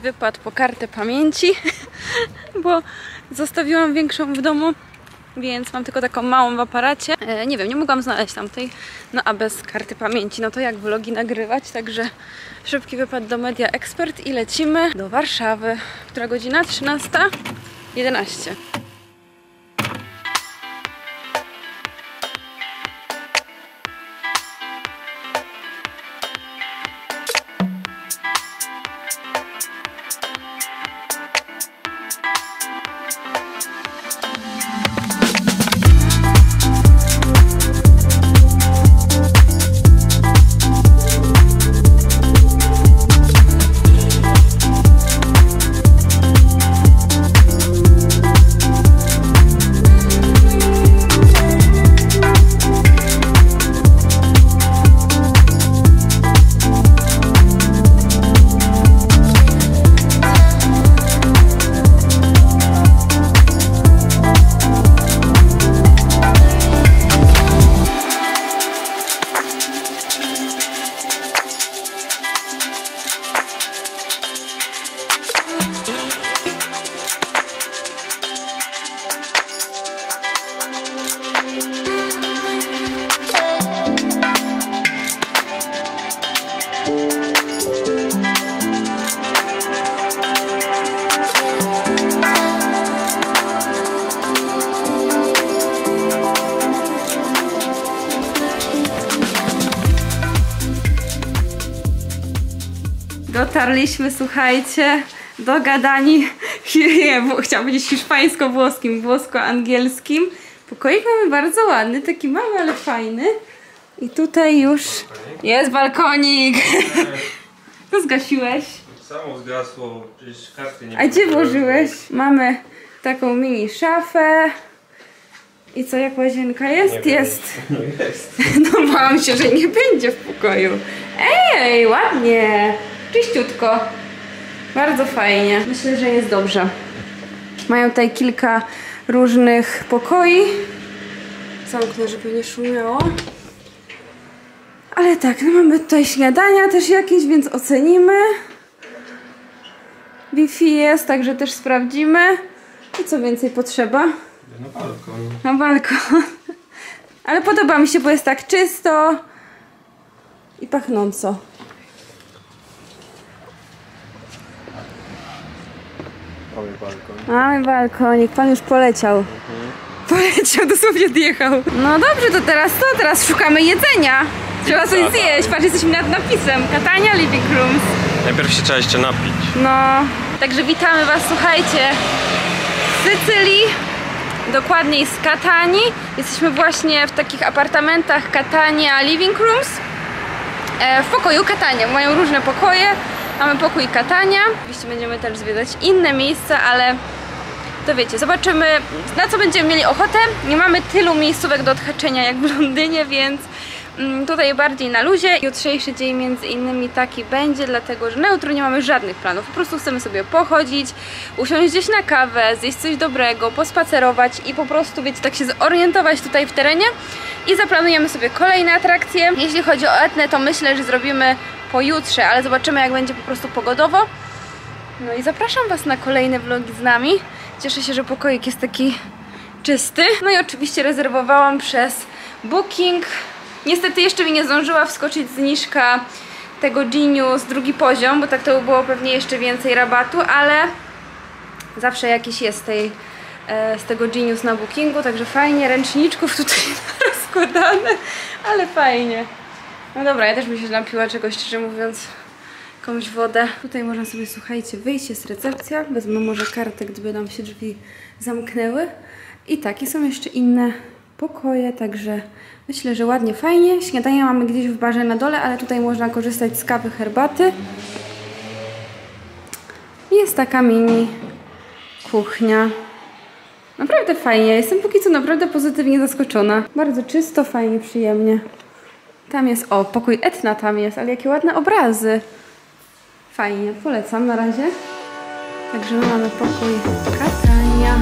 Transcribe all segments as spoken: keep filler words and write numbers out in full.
wypad po kartę pamięci, bo zostawiłam większą w domu, więc mam tylko taką małą w aparacie. E, nie wiem, nie mogłam znaleźć tamtej, no a bez karty pamięci, no to jak vlogi nagrywać, także szybki wypad do Media Expert i lecimy do Warszawy. Która godzina? trzynasta jedenaście. Dotarliśmy, słuchajcie, dogadani, nie, chciałam powiedzieć hiszpańsko-włoskim, włosko-angielskim. Pokoik mamy bardzo ładny, taki mały, ale fajny. I tutaj już jest balkonik. Co zgasiłeś? Samo zgasło, przecież karty nie. A gdzie włożyłeś? Mamy taką mini szafę. I co, jak łazienka jest? Nie jest. No jest. No bałam się, że nie będzie w pokoju. Ej, ładnie. Czyściutko. Bardzo fajnie. Myślę, że jest dobrze. Mają tutaj kilka różnych pokoi. Zamknę, żeby nie szumiało. Ale tak, no mamy tutaj śniadania też jakieś, więc ocenimy. Wi-Fi jest, także też sprawdzimy. I co więcej potrzeba? Na balkon. Na balkon. Ale podoba mi się, bo jest tak czysto i pachnąco. Mamy balkon. Mamy balkonik, pan już poleciał. Mhm. Poleciał, dosłownie odjechał. No dobrze, to teraz co? Teraz szukamy jedzenia. Trzeba coś zjeść. Patrz, jesteśmy nad napisem. Catania Living Rooms. Najpierw się trzeba jeszcze napić. No, także witamy was, słuchajcie, z Sycylii, dokładniej z Catanii. Jesteśmy właśnie w takich apartamentach Catania Living Rooms. E, w pokoju Catania, mają różne pokoje. Mamy pokój Catania. Oczywiście będziemy też zwiedzać inne miejsca, ale to wiecie, zobaczymy, na co będziemy mieli ochotę. Nie mamy tylu miejscówek do odhaczenia jak w Londynie, więc mm, tutaj bardziej na luzie. Jutrzejszy dzień między innymi taki będzie, dlatego że na jutro nie mamy żadnych planów. Po prostu chcemy sobie pochodzić, usiąść gdzieś na kawę, zjeść coś dobrego, pospacerować i po prostu, wiecie, tak się zorientować tutaj w terenie. I zaplanujemy sobie kolejne atrakcje. Jeśli chodzi o Etnę, to myślę, że zrobimy pojutrze, ale zobaczymy, jak będzie po prostu pogodowo. No i zapraszam was na kolejne vlogi z nami. Cieszę się, że pokoik jest taki czysty. No i oczywiście rezerwowałam przez Booking. Niestety jeszcze mi nie zdążyła wskoczyć zniżka tego Genius drugi poziom, bo tak to by było pewnie jeszcze więcej rabatu, ale zawsze jakiś jest tej, e, z tego Genius na Bookingu, także fajnie, ręczniczków tutaj rozkładane, ale fajnie. No dobra, ja też bym się napiła czegoś, szczerze mówiąc, jakąś wodę. Tutaj można sobie, słuchajcie, wyjść, jest recepcja. Wezmę może kartę, gdyby nam się drzwi zamknęły. I tak, i są jeszcze inne pokoje, także myślę, że ładnie, fajnie. Śniadanie mamy gdzieś w barze na dole, ale tutaj można korzystać z kawy, herbaty. Jest taka mini kuchnia. Naprawdę fajnie. Jestem póki co naprawdę pozytywnie zaskoczona. Bardzo czysto, fajnie, przyjemnie. Tam jest, o, pokój Etna tam jest, ale jakie ładne obrazy. Fajnie, polecam na razie. Także my mamy pokój Catania.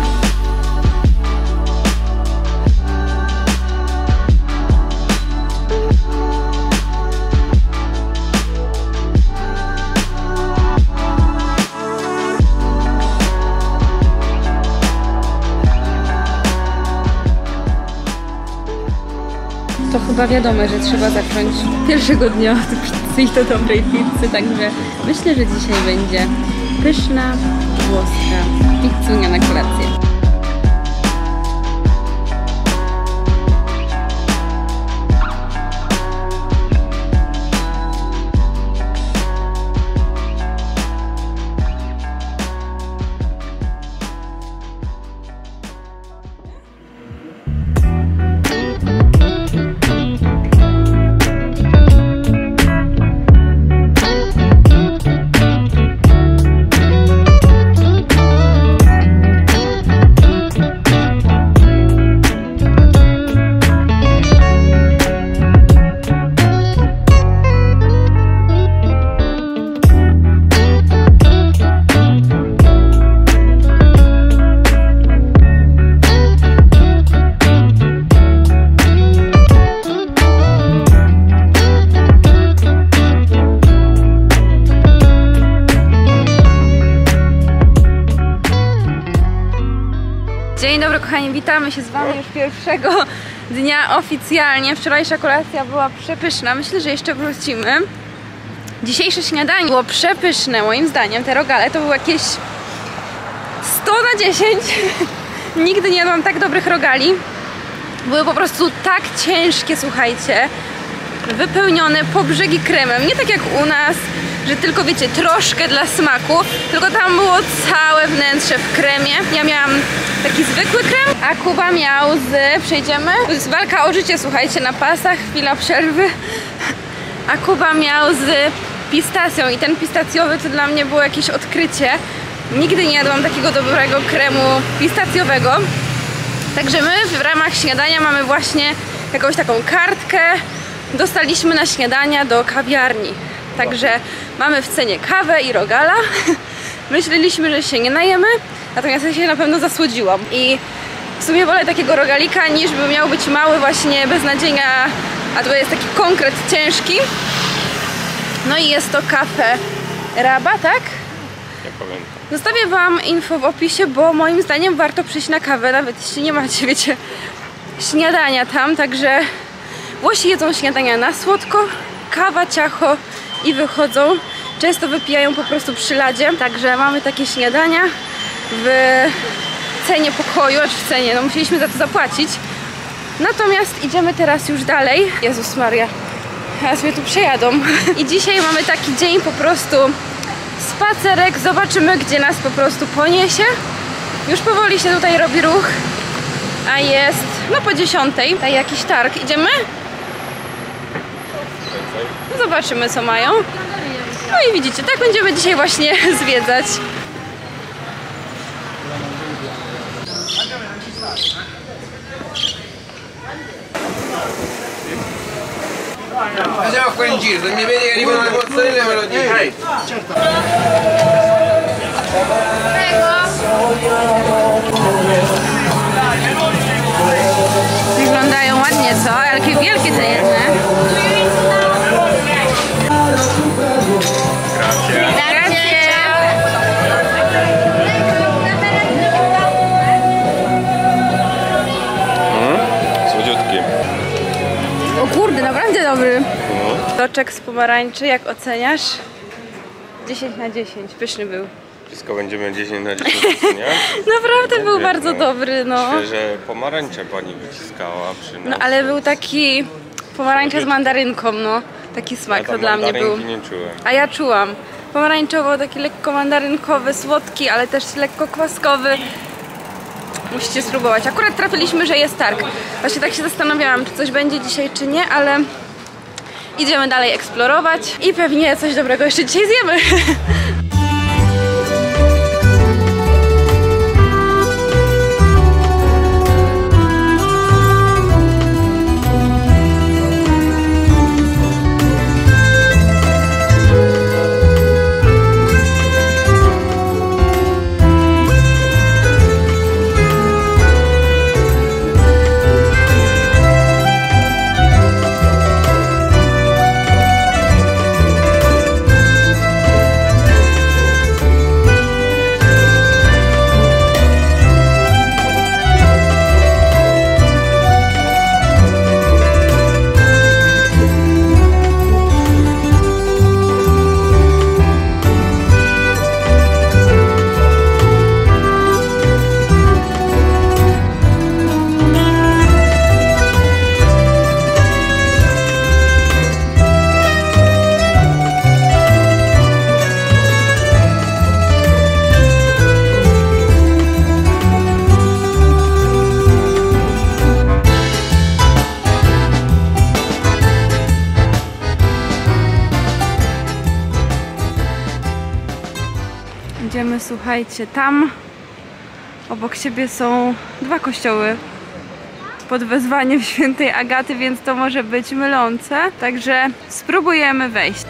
to chyba wiadomo, że trzeba zacząć pierwszego dnia od pizzy i to dobrej pizzy, także myślę, że dzisiaj będzie pyszna, włoska pizzunia na kolację. Dzień dobry kochani, witamy się z wami już pierwszego dnia oficjalnie. Wczorajsza kolacja była przepyszna, myślę, że jeszcze wrócimy. Dzisiejsze śniadanie było przepyszne moim zdaniem, te rogale to było jakieś sto na dziesięć. Nigdy nie jadłam tak dobrych rogali. Były po prostu tak ciężkie, słuchajcie, wypełnione po brzegi kremem, nie tak jak u nas, że tylko wiecie, troszkę dla smaku, tylko tam było całe wnętrze w kremie. Ja miałam taki zwykły krem, a Kuba miał z, przejdziemy, to jest walka o życie, słuchajcie, na pasach, chwila przerwy, a Kuba miał z pistacją i ten pistacjowy to dla mnie było jakieś odkrycie. Nigdy nie jadłam takiego dobrego kremu pistacjowego. Także my w ramach śniadania mamy właśnie jakąś taką kartkę, dostaliśmy na śniadania do kawiarni. Także mamy w cenie kawę i rogala. Myśleliśmy, że się nie najemy, natomiast ja się na pewno zasłodziłam. I w sumie wolę takiego rogalika, niż by miał być mały właśnie beznadziejnia, a to jest taki konkret ciężki. No i jest to kafe Raba, tak? Nie pamiętam. Zostawię wam info w opisie, bo moim zdaniem warto przyjść na kawę, nawet jeśli nie macie, wiecie, śniadania tam. Także Włosi jedzą śniadania na słodko, kawa, ciacho i wychodzą. Często wypijają po prostu przy ladzie, także mamy takie śniadania w cenie pokoju, aż w cenie, no musieliśmy za to zapłacić. Natomiast idziemy teraz już dalej. Jezus Maria, teraz mnie tu przejadą. I dzisiaj mamy taki dzień po prostu spacerek, zobaczymy gdzie nas po prostu poniesie. Już powoli się tutaj robi ruch, a jest no po dziesiątej, tutaj jakiś targ. Idziemy? Zobaczymy co mają. No i widzicie, tak będziemy dzisiaj właśnie zwiedzać. Facciamo qua in giro, se mi vedi che arrivano le mozzarelle me lo dici. Wyglądają ładnie, co? Jakie wielkie te jedne. O kurde, naprawdę dobry. Soczek z pomarańczy, jak oceniasz? dziesięć na dziesięć, pyszny był. Wszystko będziemy dziesięć na dziesięć, nie? Naprawdę Nie był wiem, bardzo no. dobry, no. Myślę, że pomarańcze pani wyciskała przy nas. No ale był taki pomarańcza z mandarynką, no. Taki smak Ja to dla mnie był. nie czułem. A ja czułam. Pomarańczowo, taki lekko mandarynkowy, słodki, ale też lekko kwaskowy. Musicie spróbować. Akurat trafiliśmy, że jest targ. Właśnie tak się zastanawiałam, czy coś będzie dzisiaj, czy nie, ale idziemy dalej eksplorować i pewnie coś dobrego jeszcze dzisiaj zjemy. słuchajcie, tam obok siebie są dwa kościoły pod wezwaniem świętej Agaty, więc to może być mylące. Także spróbujemy wejść.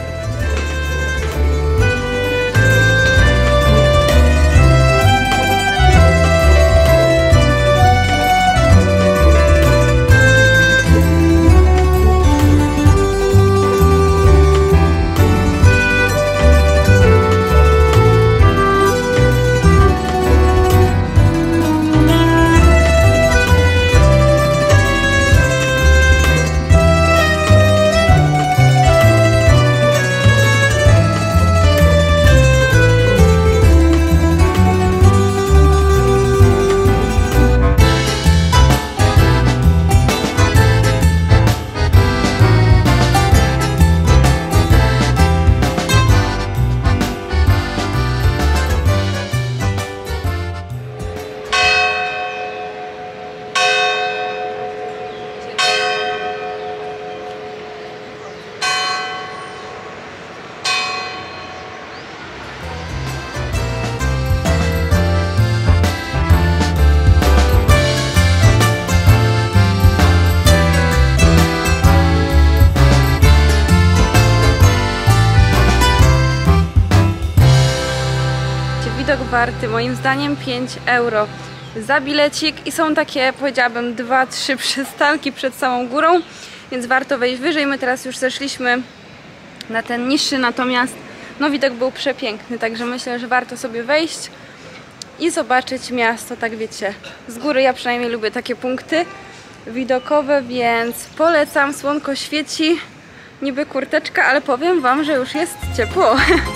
Widok warty moim zdaniem pięć euro za bilecik i są takie, powiedziałabym, dwa trzy przystanki przed samą górą, więc warto wejść wyżej. My teraz już zeszliśmy na ten niższy, natomiast no widok był przepiękny, także myślę, że warto sobie wejść i zobaczyć miasto, tak wiecie, z góry. Ja przynajmniej lubię takie punkty widokowe, więc polecam. Słonko świeci, niby kurteczka, ale powiem wam, że już jest ciepło.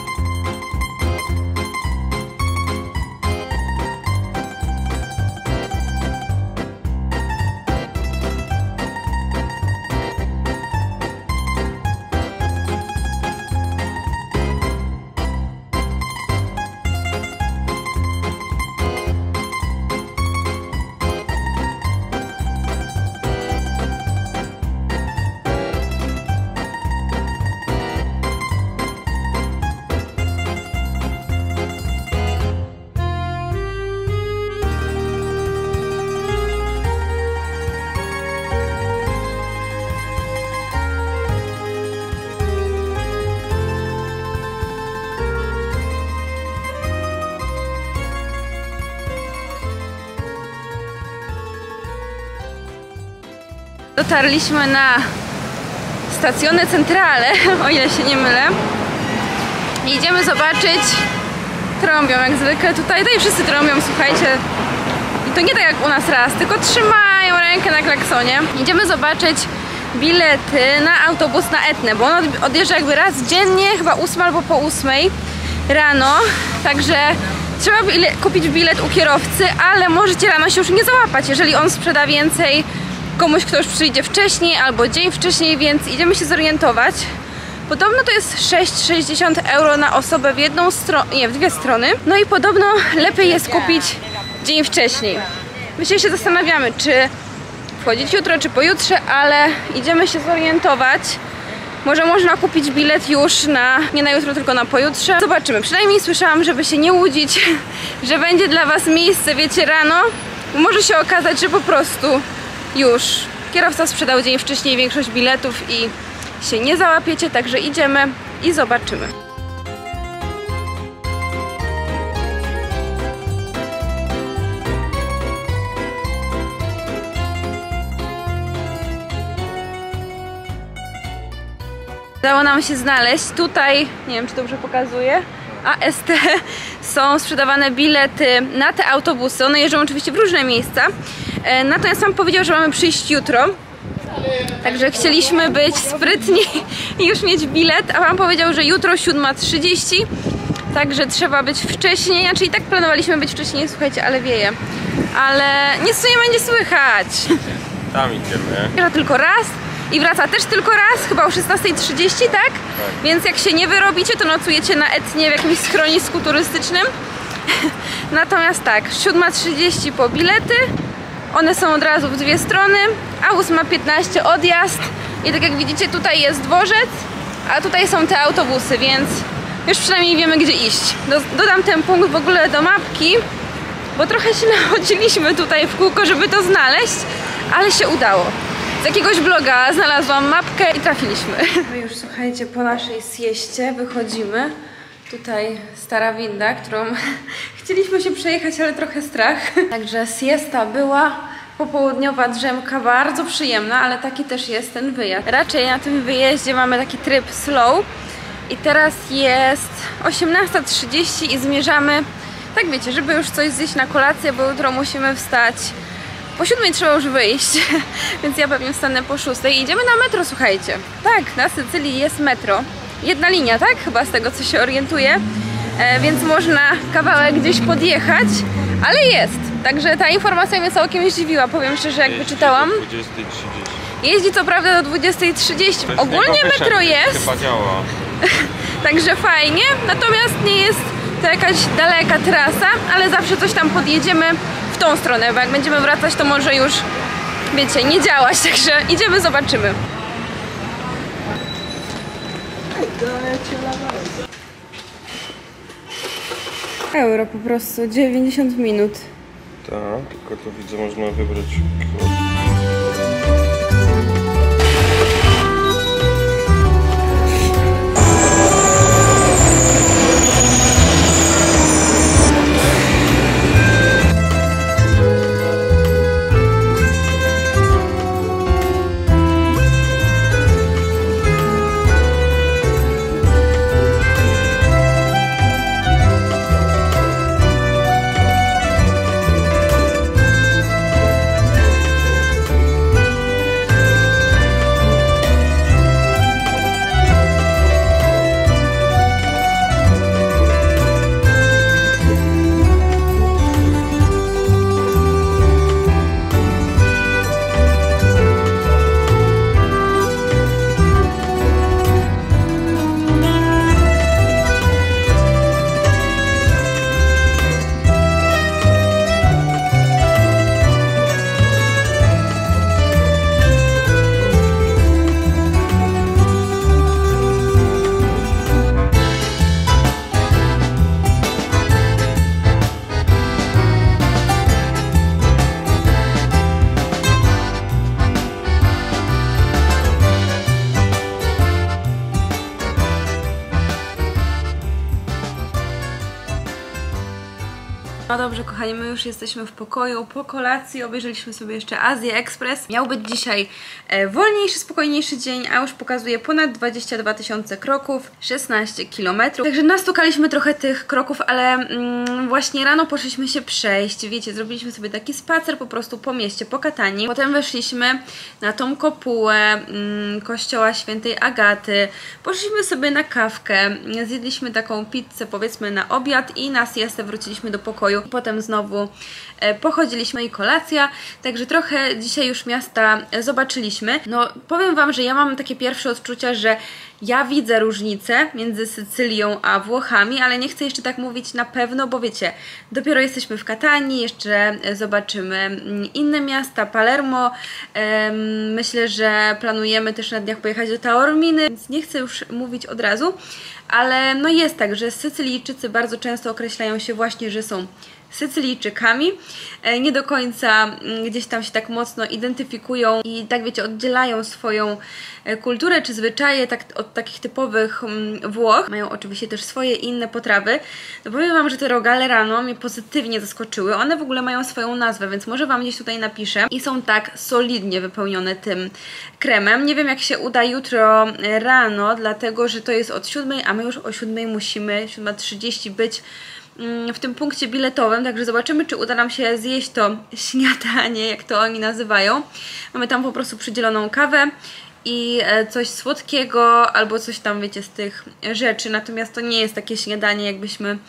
Dotarliśmy na Stazione Centrale, o ile się nie mylę. I idziemy zobaczyć. Trąbią jak zwykle tutaj, tutaj wszyscy trąbią, słuchajcie. I to nie tak jak u nas raz, tylko trzymają rękę na klaksonie. Idziemy zobaczyć bilety na autobus na Etnę, bo on odjeżdża jakby raz dziennie, chyba ósma albo po ósmej rano. Także trzeba kupić bilet u kierowcy, ale możecie rano się już nie załapać, jeżeli on sprzeda więcej komuś, kto już przyjdzie wcześniej albo dzień wcześniej, więc idziemy się zorientować. Podobno to jest sześć sześćdziesiąt euro na osobę w jedną stronę, nie, w dwie strony. No i podobno lepiej jest kupić dzień wcześniej. My się zastanawiamy, czy wchodzić jutro, czy pojutrze, ale idziemy się zorientować. Może można kupić bilet już na, nie na jutro, tylko na pojutrze. Zobaczymy. Przynajmniej słyszałam, żeby się nie łudzić, że będzie dla was miejsce, wiecie, rano. Może się okazać, że po prostu już kierowca sprzedał dzień wcześniej większość biletów i się nie załapiecie, także idziemy i zobaczymy. Udało nam się znaleźć tutaj, nie wiem czy dobrze pokazuję, A S T są sprzedawane bilety na te autobusy. One jeżdżą oczywiście w różne miejsca. Natomiast pan powiedział, że mamy przyjść jutro. Także chcieliśmy być sprytni i już mieć bilet, a pan powiedział, że jutro siódma trzydzieści. Także trzeba być wcześniej, znaczy i tak planowaliśmy być wcześniej, słuchajcie, ale wieje. Ale nic tu nie będzie słychać. Tam idziemy. Jeżdża tylko raz i wraca też tylko raz, chyba o szesnastej trzydzieści, tak? Tak. Więc jak się nie wyrobicie, to nocujecie na Etnie w jakimś schronisku turystycznym. Natomiast tak, siódma trzydzieści po bilety. One są od razu w dwie strony, a ósma piętnaście odjazd. I tak jak widzicie, tutaj jest dworzec, a tutaj są te autobusy, więc już przynajmniej wiemy, gdzie iść. Do, dodam ten punkt w ogóle do mapki, bo trochę źle chodziliśmy tutaj w kółko, żeby to znaleźć, ale się udało. Z jakiegoś bloga znalazłam mapkę i trafiliśmy. No już słuchajcie, po naszej sieście wychodzimy. Tutaj stara winda, którą chcieliśmy się przejechać, ale trochę strach. Także siesta była, popołudniowa drzemka, bardzo przyjemna, ale taki też jest ten wyjazd. Raczej na tym wyjeździe mamy taki tryb slow. I teraz jest osiemnasta trzydzieści i zmierzamy, tak wiecie, żeby już coś zjeść na kolację, bo jutro musimy wstać. Po siódmej trzeba już wyjść, więc ja pewnie wstanę po szóstej. Idziemy na metro, słuchajcie. Tak, na Sycylii jest metro. Jedna linia, tak? Chyba z tego, co się orientuję. E, więc można kawałek gdzieś podjechać, ale jest. Także ta informacja mnie całkiem zdziwiła, powiem szczerze, jak wyczytałam. dwudziestej trzydzieści. Jeździ co prawda do dwudziestej trzydzieści. Ogólnie metro jest. Chyba działa. Także fajnie, natomiast nie jest to jakaś daleka trasa, ale zawsze coś tam podjedziemy w tą stronę, bo jak będziemy wracać, to może już, wiecie, nie działać, także idziemy, zobaczymy. Euro po prostu, dziewięćdziesiąt minut. Tak, tylko to widzę, można wybrać. No dobrze, kochani, my już jesteśmy w pokoju po kolacji, obejrzeliśmy sobie jeszcze Azję Express. Miał być dzisiaj e, wolniejszy, spokojniejszy dzień, a już pokazuje ponad dwadzieścia dwa tysiące kroków, szesnaście kilometrów. Także nastukaliśmy trochę tych kroków, ale mm, właśnie rano poszliśmy się przejść, wiecie, zrobiliśmy sobie taki spacer po prostu po mieście, po Katanii. Potem weszliśmy na tą kopułę mm, kościoła świętej Agaty, poszliśmy sobie na kawkę, zjedliśmy taką pizzę powiedzmy na obiad i na siestę wróciliśmy do pokoju. Potem znowu e, pochodziliśmy i kolacja, także trochę dzisiaj już miasta zobaczyliśmy. No powiem wam, że ja mam takie pierwsze odczucia, że ja widzę różnicę między Sycylią a Włochami, ale nie chcę jeszcze tak mówić na pewno, bo wiecie, dopiero jesteśmy w Katanii, jeszcze zobaczymy inne miasta, Palermo, ehm, myślę, że planujemy też na dniach pojechać do Taorminy, więc nie chcę już mówić od razu, ale no jest tak, że Sycylijczycy bardzo często określają się właśnie, że są Sycylijczykami, nie do końca gdzieś tam się tak mocno identyfikują i tak wiecie, oddzielają swoją kulturę czy zwyczaje tak, od takich typowych Włoch. Mają oczywiście też swoje inne potrawy. No powiem wam, że te rogale rano mnie pozytywnie zaskoczyły. One w ogóle mają swoją nazwę, więc może wam gdzieś tutaj napiszę. I są tak solidnie wypełnione tym kremem. Nie wiem, jak się uda jutro rano, dlatego że to jest od siódmej, a my już o siódmej musimy, siódma trzydzieści być w tym punkcie biletowym, także zobaczymy, czy uda nam się zjeść to śniadanie, jak to oni nazywają. Mamy tam po prostu przydzieloną kawę i coś słodkiego albo coś tam, wiecie, z tych rzeczy, natomiast to nie jest takie śniadanie, jakbyśmy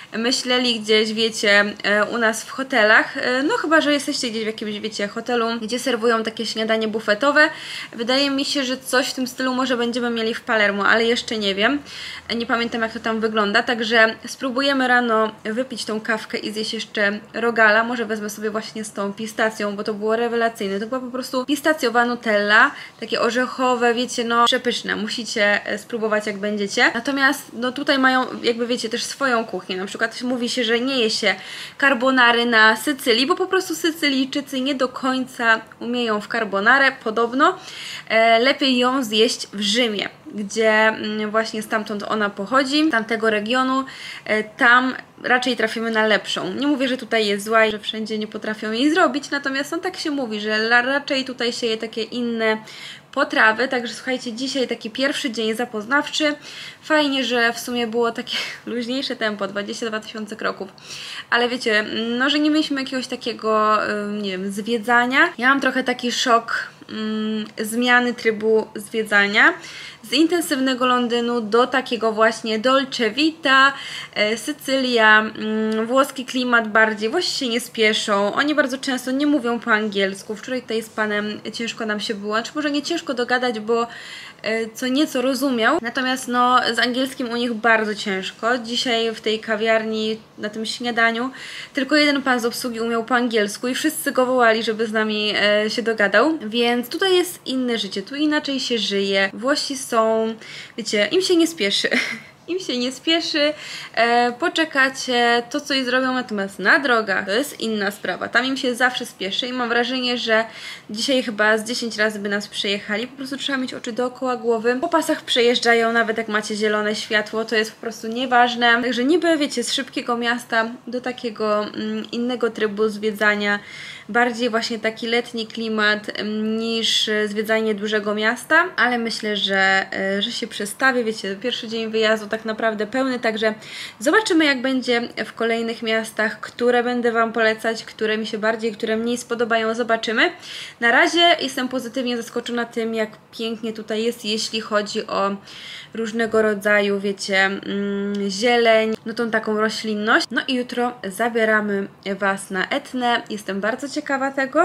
myśleli gdzieś, wiecie, u nas w hotelach, no chyba, że jesteście gdzieś w jakimś, wiecie, hotelu, gdzie serwują takie śniadanie bufetowe. Wydaje mi się, że coś w tym stylu może będziemy mieli w Palermo, ale jeszcze nie wiem. Nie pamiętam, jak to tam wygląda, także spróbujemy rano wypić tą kawkę i zjeść jeszcze rogala. Może wezmę sobie właśnie z tą pistacją, bo to było rewelacyjne. To była po prostu pistacjowa Nutella, takie orzechowe, wiecie, no przepyszne. Musicie spróbować, jak będziecie. Natomiast, no tutaj mają, jakby wiecie, też swoją kuchnię. Na przykład mówi się, że nie je się carbonary na Sycylii, bo po prostu Sycylijczycy nie do końca umieją w carbonarę, podobno. E, lepiej ją zjeść w Rzymie, gdzie mm, właśnie stamtąd ona pochodzi, z tamtego regionu. E, tam raczej trafimy na lepszą. Nie mówię, że tutaj jest zła i że wszędzie nie potrafią jej zrobić, natomiast no tak się mówi, że raczej tutaj się je takie inne potrawy, także słuchajcie, dzisiaj taki pierwszy dzień zapoznawczy. Fajnie, że w sumie było takie luźniejsze tempo, dwadzieścia dwa tysiące kroków, ale wiecie, no, że nie mieliśmy jakiegoś takiego, nie wiem, zwiedzania. Ja mam trochę taki szok mm, zmiany trybu zwiedzania z intensywnego Londynu do takiego właśnie Dolce Vita, e, Sycylia, mm, włoski klimat bardziej, właśnie się nie spieszą, oni bardzo często nie mówią po angielsku. Wczoraj tutaj z panem ciężko nam się było, czy może nie ciężko dogadać, bo e, co nieco rozumiał, natomiast no z angielskim u nich bardzo ciężko. Dzisiaj w tej kawiarni, na tym śniadaniu, tylko jeden pan z obsługi umiał po angielsku i wszyscy go wołali, żeby z nami e, się dogadał, więc tutaj jest inne życie, tu inaczej się żyje. Włosi są, wiecie, im się nie spieszy. Im się nie spieszy, e, poczekacie, to coś zrobią, natomiast na drogach to jest inna sprawa. Tam im się zawsze spieszy i mam wrażenie, że dzisiaj chyba z dziesięć razy by nas przejechali. Po prostu trzeba mieć oczy dookoła głowy. Po pasach przejeżdżają, nawet jak macie zielone światło, to jest po prostu nieważne. Także niby, wiecie, z szybkiego miasta do takiego mm, innego trybu zwiedzania, bardziej właśnie taki letni klimat niż zwiedzanie dużego miasta, ale myślę, że, że się przestawię, wiecie, pierwszy dzień wyjazdu tak naprawdę pełny, także zobaczymy, jak będzie w kolejnych miastach, które będę Wam polecać, które mi się bardziej, które mniej spodobają, zobaczymy. Na razie jestem pozytywnie zaskoczona tym, jak pięknie tutaj jest, jeśli chodzi o różnego rodzaju, wiecie, mm, zieleń, no tą taką roślinność. No i jutro zabieramy Was na Etnę. Jestem bardzo ciekawa tego.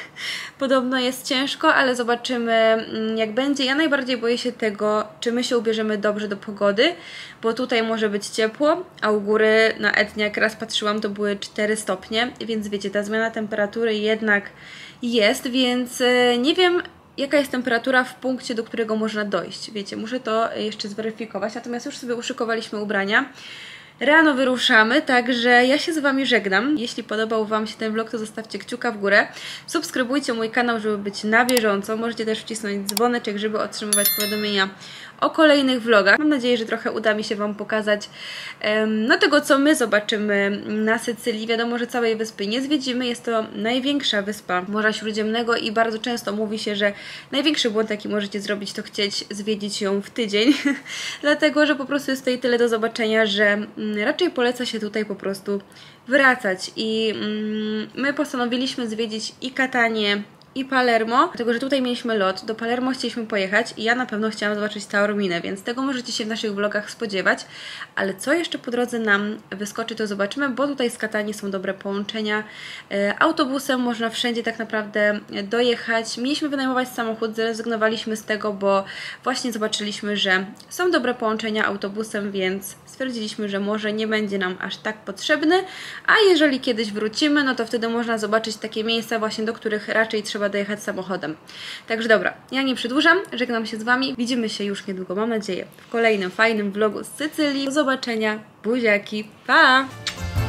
Podobno jest ciężko, ale zobaczymy, jak będzie. Ja najbardziej boję się tego, czy my się ubierzemy dobrze do pogody, bo tutaj może być ciepło, a u góry na Etnie, jak raz patrzyłam, to były cztery stopnie, więc wiecie, ta zmiana temperatury jednak jest, więc nie wiem, jaka jest temperatura w punkcie, do którego można dojść. Wiecie, muszę to jeszcze zweryfikować, natomiast już sobie uszykowaliśmy ubrania. Rano wyruszamy, także ja się z Wami żegnam. Jeśli podobał Wam się ten vlog, to zostawcie kciuka w górę. Subskrybujcie mój kanał, żeby być na bieżąco. Możecie też wcisnąć dzwoneczek, żeby otrzymywać powiadomienia o kolejnych vlogach. Mam nadzieję, że trochę uda mi się Wam pokazać um, no tego, co my zobaczymy na Sycylii. Wiadomo, że całej wyspy nie zwiedzimy. Jest to największa wyspa Morza Śródziemnego i bardzo często mówi się, że największy błąd, jaki możecie zrobić, to chcieć zwiedzić ją w tydzień. Dlatego, że po prostu jest tutaj tyle do zobaczenia, że mm, raczej poleca się tutaj po prostu wracać. I mm, my postanowiliśmy zwiedzić i Catanię, i Palermo, dlatego że tutaj mieliśmy lot, do Palermo chcieliśmy pojechać i ja na pewno chciałam zobaczyć Taorminę, więc tego możecie się w naszych vlogach spodziewać, ale co jeszcze po drodze nam wyskoczy, to zobaczymy, bo tutaj z Catanii są dobre połączenia. E, autobusem można wszędzie tak naprawdę dojechać. Mieliśmy wynajmować samochód, zrezygnowaliśmy z tego, bo właśnie zobaczyliśmy, że są dobre połączenia autobusem, więc stwierdziliśmy, że może nie będzie nam aż tak potrzebny, a jeżeli kiedyś wrócimy, no to wtedy można zobaczyć takie miejsca właśnie, do których raczej trzeba dojechać samochodem. Także dobra, ja nie przedłużam, żegnam się z Wami, widzimy się już niedługo, mam nadzieję, w kolejnym fajnym vlogu z Sycylii. Do zobaczenia, buziaki, pa!